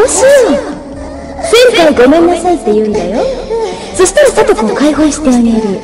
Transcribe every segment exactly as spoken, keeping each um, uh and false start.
しよう。前回ごめんなさいって言うんだよ。そしたらサトコを解放してあげる。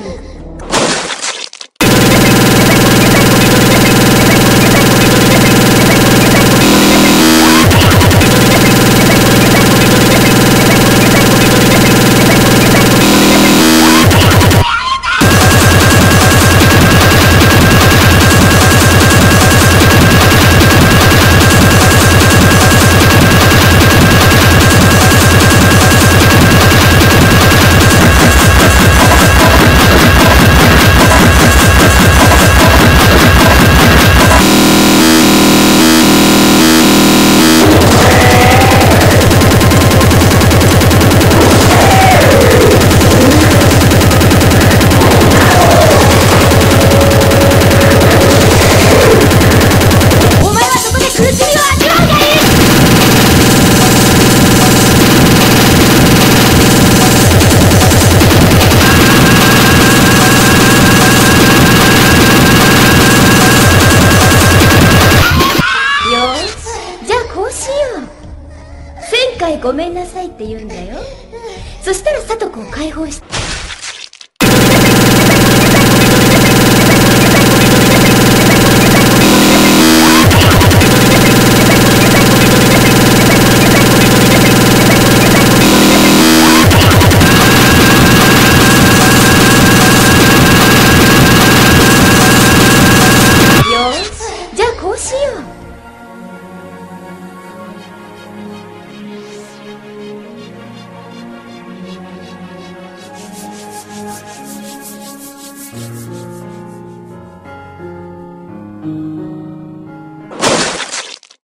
前回ごめんなさいって言うんだよ。そしたらサトコを解放して。よし、じゃあこうしよう。 うん。